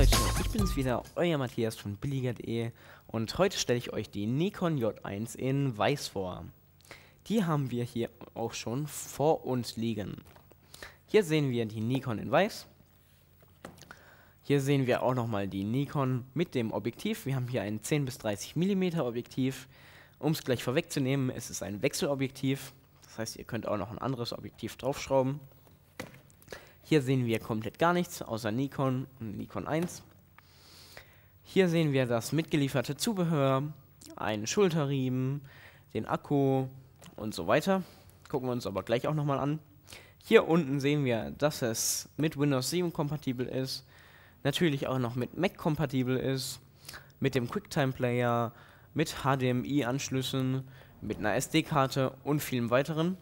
Leute, ich bin's wieder, euer Matthias von billiger.de und heute stelle ich euch die Nikon J1 in weiß vor. Die haben wir hier auch schon vor uns liegen. Hier sehen wir die Nikon in weiß. Hier sehen wir auch nochmal die Nikon mit dem Objektiv. Wir haben hier ein 10 bis 30 mm Objektiv. Um es gleich vorwegzunehmen, es ist ein Wechselobjektiv. Das heißt, ihr könnt auch noch ein anderes Objektiv draufschrauben. Hier sehen wir komplett gar nichts, außer Nikon und Nikon 1. Hier sehen wir das mitgelieferte Zubehör, einen Schulterriemen, den Akku und so weiter. Gucken wir uns aber gleich auch nochmal an. Hier unten sehen wir, dass es mit Windows 7 kompatibel ist, natürlich auch noch mit Mac kompatibel ist, mit dem QuickTime-Player, mit HDMI-Anschlüssen, mit einer SD-Karte und vielem weiteren.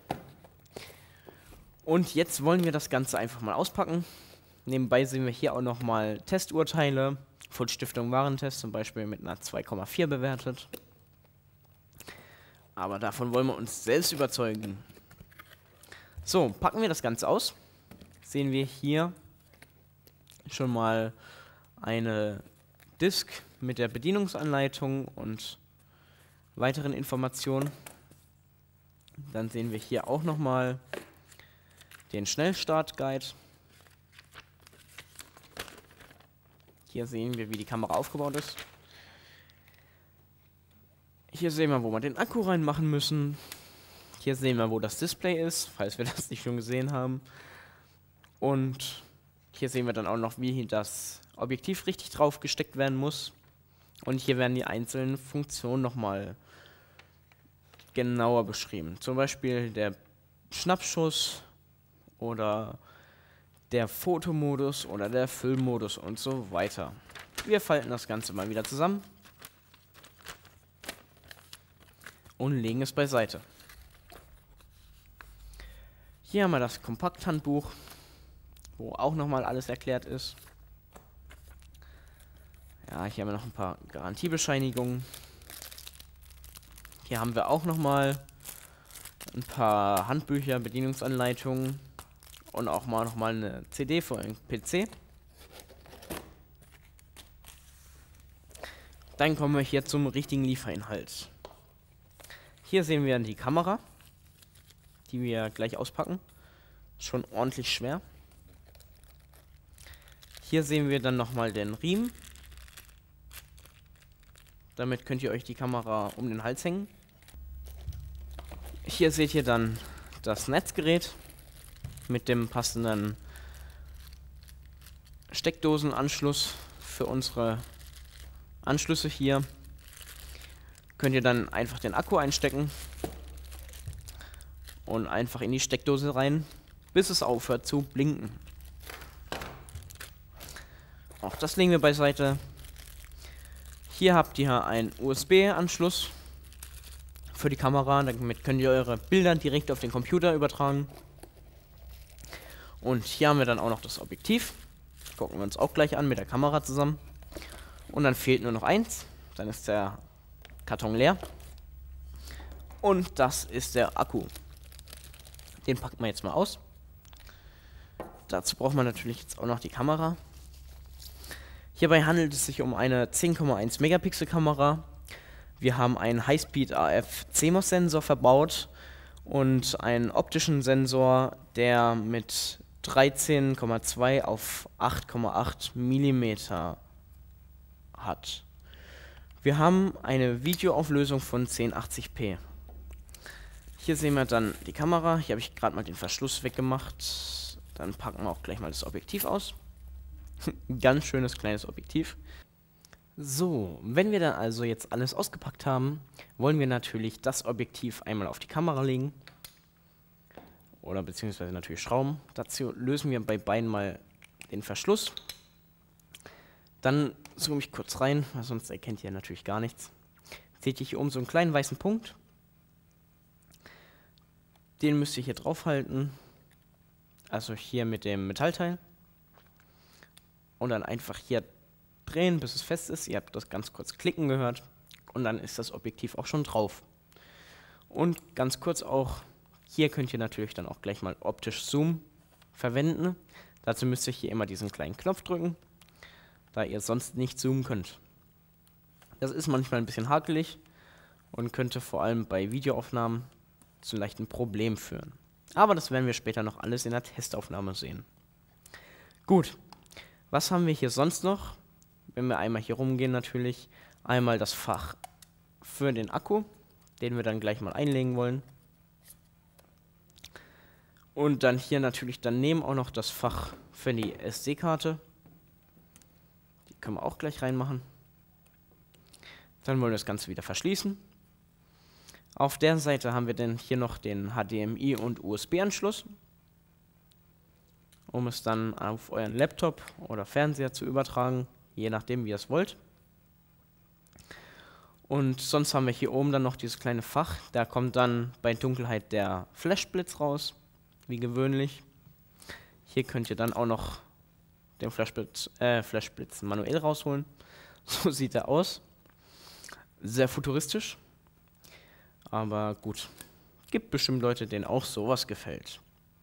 Und jetzt wollen wir das Ganze einfach mal auspacken. Nebenbei sehen wir hier auch nochmal Testurteile von Stiftung Warentest, zum Beispiel mit einer 2,4 bewertet. Aber davon wollen wir uns selbst überzeugen. So, packen wir das Ganze aus. Sehen wir hier schon mal eine Disk mit der Bedienungsanleitung und weiteren Informationen. Dann sehen wir hier auch nochmal den Schnellstart-Guide. Hier sehen wir, wie die Kamera aufgebaut ist. Hier sehen wir, wo wir den Akku reinmachen müssen. Hier sehen wir, wo das Display ist, falls wir das nicht schon gesehen haben. Und hier sehen wir dann auch noch, wie das Objektiv richtig drauf gesteckt werden muss. Und hier werden die einzelnen Funktionen nochmal genauer beschrieben. Zum Beispiel der Schnappschuss oder der Fotomodus oder der Filmmodus und so weiter. Wir falten das Ganze mal wieder zusammen und legen es beiseite. Hier haben wir das Kompakthandbuch, wo auch nochmal alles erklärt ist. Ja, hier haben wir noch ein paar Garantiebescheinigungen. Hier haben wir auch nochmal ein paar Handbücher, Bedienungsanleitungen und auch mal nochmal eine CD für einen PC. Dann kommen wir hier zum richtigen Lieferinhalt. Hier sehen wir die Kamera, die wir gleich auspacken. Schon ordentlich schwer. Hier sehen wir dann nochmal den Riemen. Damit könnt ihr euch die Kamera um den Hals hängen. Hier seht ihr dann das Netzgerät mit dem passenden Steckdosenanschluss für unsere Anschlüsse hier. Könnt ihr dann einfach den Akku einstecken und einfach in die Steckdose rein, bis es aufhört zu blinken. Auch das legen wir beiseite. Hier habt ihr einen USB-Anschluss für die Kamera, damit könnt ihr eure Bilder direkt auf den Computer übertragen. Und hier haben wir dann auch noch das Objektiv. Gucken wir uns auch gleich an mit der Kamera zusammen. Und dann fehlt nur noch eins, dann ist der Karton leer. Und das ist der Akku. Den packen wir jetzt mal aus. Dazu braucht man natürlich jetzt auch noch die Kamera. Hierbei handelt es sich um eine 10,1 Megapixel Kamera. Wir haben einen Highspeed AF CMOS Sensor verbaut und einen optischen Sensor, der mit 13,2 auf 8,8 mm hat. Wir haben eine Videoauflösung von 1080p. Hier sehen wir dann die Kamera. Hier habe ich gerade mal den Verschluss weggemacht. Dann packen wir auch gleich mal das Objektiv aus. Ganz schönes kleines Objektiv. So, wenn wir dann also jetzt alles ausgepackt haben, wollen wir natürlich das Objektiv einmal auf die Kamera legen. Oder beziehungsweise natürlich schrauben. Dazu lösen wir bei beiden mal den Verschluss. Dann zoome ich kurz rein, weil sonst erkennt ihr natürlich gar nichts. Seht ihr hier oben so einen kleinen weißen Punkt. Den müsst ihr hier drauf halten. Also hier mit dem Metallteil. Und dann einfach hier drehen, bis es fest ist. Ihr habt das ganz kurz klicken gehört. Und dann ist das Objektiv auch schon drauf. Und ganz kurz auch, hier könnt ihr natürlich dann auch gleich mal optisch Zoom verwenden. Dazu müsst ihr hier immer diesen kleinen Knopf drücken. da ihr sonst nicht zoomen könnt. Das ist manchmal ein bisschen hakelig und könnte vor allem bei Videoaufnahmen zu leichten Problemen führen. Aber das werden wir später noch alles in der Testaufnahme sehen. Gut, was haben wir hier sonst noch? Wenn wir einmal hier rumgehen natürlich, einmal das Fach für den Akku, den wir dann gleich mal einlegen wollen. Und dann hier natürlich daneben auch noch das Fach für die SD-Karte. Die können wir auch gleich reinmachen. Dann wollen wir das Ganze wieder verschließen. Auf der Seite haben wir dann hier noch den HDMI und USB-Anschluss, um es dann auf euren Laptop oder Fernseher zu übertragen, je nachdem wie ihr es wollt. Und sonst haben wir hier oben dann noch dieses kleine Fach, da kommt dann bei Dunkelheit der Flashblitz raus, wie gewöhnlich. Hier könnt ihr dann auch noch den Flashblitz manuell rausholen. So sieht er aus. Sehr futuristisch. Aber gut, gibt bestimmt Leute, denen auch sowas gefällt.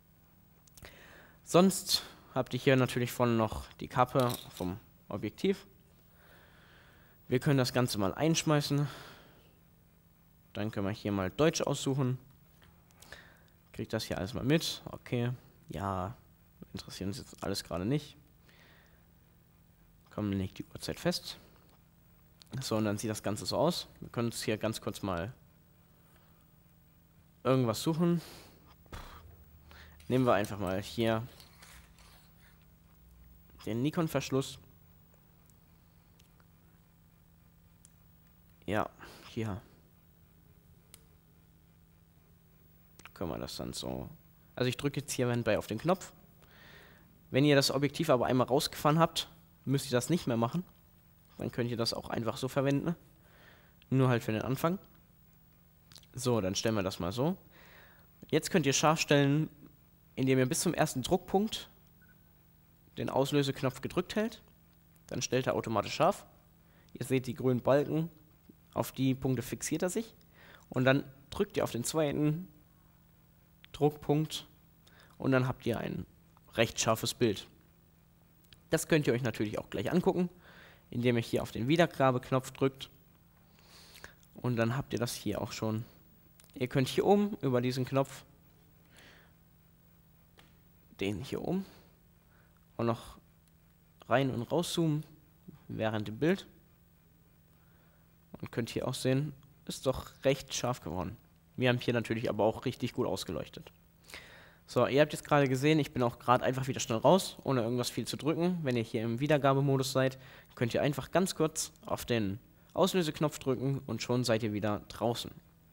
Sonst habt ihr hier natürlich vorne noch die Kappe vom Objektiv. Wir können das Ganze mal einschmeißen. Dann können wir hier mal Deutsch aussuchen. Kriegt das hier alles mal mit. Okay, ja, interessiert uns jetzt alles gerade nicht. Komm, legt die Uhrzeit fest. So, und dann sieht das Ganze so aus. Wir können uns hier ganz kurz mal irgendwas suchen. Nehmen wir einfach mal hier den Nikon-Verschluss. Ja, hier. Können wir das dann so. Also ich drücke jetzt hier nebenbei auf den Knopf. Wenn ihr das Objektiv aber einmal rausgefahren habt, müsst ihr das nicht mehr machen. Dann könnt ihr das auch einfach so verwenden. Nur halt für den Anfang. So, dann stellen wir das mal so. Jetzt könnt ihr scharf stellen, indem ihr bis zum ersten Druckpunkt den Auslöseknopf gedrückt hält. Dann stellt er automatisch scharf. Ihr seht die grünen Balken, auf die Punkte fixiert er sich. Und dann drückt ihr auf den zweiten Druckpunkt und dann habt ihr ein recht scharfes Bild. Das könnt ihr euch natürlich auch gleich angucken, indem ihr hier auf den Wiedergabeknopf drückt. Und dann habt ihr das hier auch schon. Ihr könnt hier oben über diesen Knopf, den hier oben, auch noch rein und rauszoomen während dem Bild. Und könnt hier auch sehen, ist doch recht scharf geworden. Wir haben hier natürlich aber auch richtig gut ausgeleuchtet. So, ihr habt jetzt gerade gesehen, ich bin auch gerade einfach wieder schnell raus, ohne irgendwas viel zu drücken. Wenn ihr hier im Wiedergabemodus seid, könnt ihr einfach ganz kurz auf den Auslöseknopf drücken und schon seid ihr wieder draußen.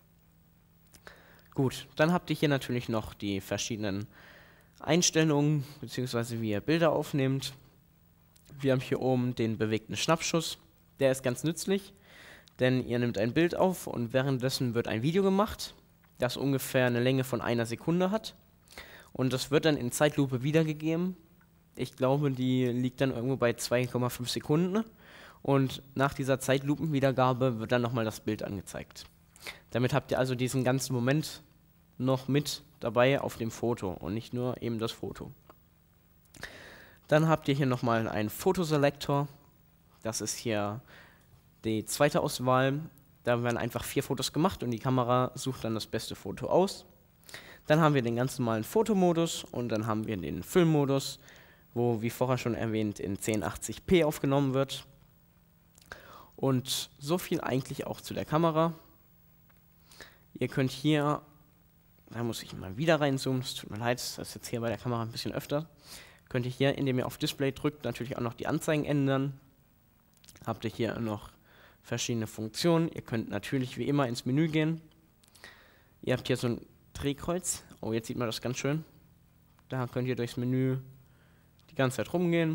Gut, dann habt ihr hier natürlich noch die verschiedenen Einstellungen, beziehungsweise wie ihr Bilder aufnehmt. Wir haben hier oben den bewegten Schnappschuss. Der ist ganz nützlich, denn ihr nehmt ein Bild auf und währenddessen wird ein Video gemacht, das ungefähr eine Länge von 1 Sekunde hat. Und das wird dann in Zeitlupe wiedergegeben. Ich glaube, die liegt dann irgendwo bei 2,5 Sekunden. Und nach dieser Zeitlupenwiedergabe wird dann nochmal das Bild angezeigt. Damit habt ihr also diesen ganzen Moment noch mit dabei auf dem Foto und nicht nur eben das Foto. Dann habt ihr hier nochmal einen Fotoselektor. Das ist hier die zweite Auswahl. Da werden einfach 4 Fotos gemacht und die Kamera sucht dann das beste Foto aus. Dann haben wir den ganz normalen Fotomodus und dann haben wir den Filmmodus, wo, wie vorher schon erwähnt, in 1080p aufgenommen wird. Und so viel eigentlich auch zu der Kamera. Ihr könnt hier, da muss ich mal wieder reinzoomen, es tut mir leid, das ist jetzt hier bei der Kamera ein bisschen öfter. Könnt ihr hier, indem ihr auf Display drückt, natürlich auch noch die Anzeigen ändern. Habt ihr hier noch verschiedene Funktionen. Ihr könnt natürlich wie immer ins Menü gehen. Ihr habt hier so ein Drehkreuz. Oh, jetzt sieht man das ganz schön. Da könnt ihr durchs Menü die ganze Zeit rumgehen.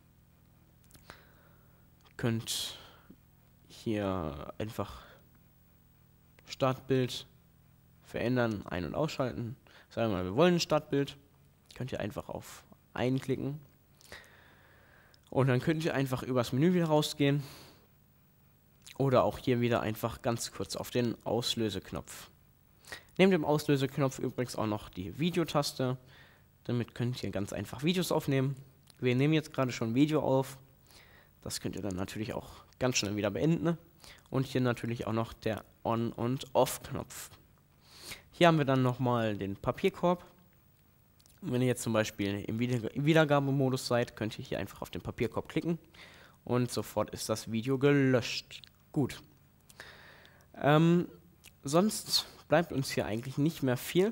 Könnt hier einfach Startbild verändern, ein- und ausschalten. Sagen wir mal, wir wollen ein Startbild. Könnt ihr einfach auf einklicken. Und dann könnt ihr einfach übers Menü wieder rausgehen. Oder auch hier wieder einfach ganz kurz auf den Auslöseknopf. Neben dem Auslöseknopf übrigens auch noch die Videotaste. Damit könnt ihr ganz einfach Videos aufnehmen. Wir nehmen jetzt gerade schon ein Video auf. Das könnt ihr dann natürlich auch ganz schnell wieder beenden. Ne? Und hier natürlich auch noch der On- und Off-Knopf. Hier haben wir dann nochmal den Papierkorb. Und wenn ihr jetzt zum Beispiel im Wiedergabemodus seid, könnt ihr hier einfach auf den Papierkorb klicken und sofort ist das Video gelöscht. Gut. Sonst bleibt uns hier eigentlich nicht mehr viel.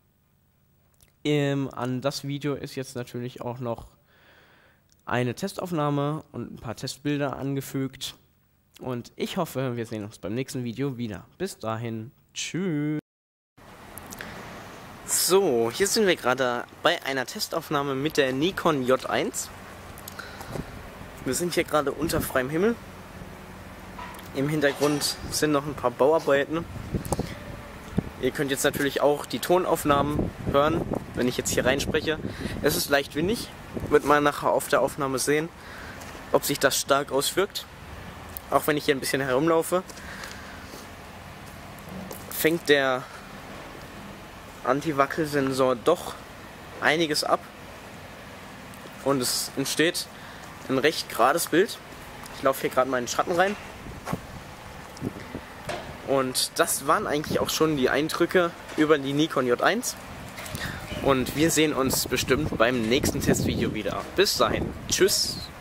An das Video ist jetzt natürlich auch noch eine Testaufnahme und ein paar Testbilder angefügt. Und ich hoffe, wir sehen uns beim nächsten Video wieder. Bis dahin, tschüss. So, hier sind wir gerade bei einer Testaufnahme mit der Nikon J1. Wir sind hier gerade unter freiem Himmel. Im Hintergrund sind noch ein paar Bauarbeiten. Ihr könnt jetzt natürlich auch die Tonaufnahmen hören, wenn ich jetzt hier reinspreche. Es ist leicht windig, wird man nachher auf der Aufnahme sehen, ob sich das stark auswirkt. Auch wenn ich hier ein bisschen herumlaufe, fängt der Anti-Wackel-Sensor doch einiges ab und es entsteht ein recht gerades Bild. Ich laufe hier gerade mal in den Schatten rein. Und das waren eigentlich auch schon die Eindrücke über die Nikon J1. Und wir sehen uns bestimmt beim nächsten Testvideo wieder. Bis dahin. Tschüss.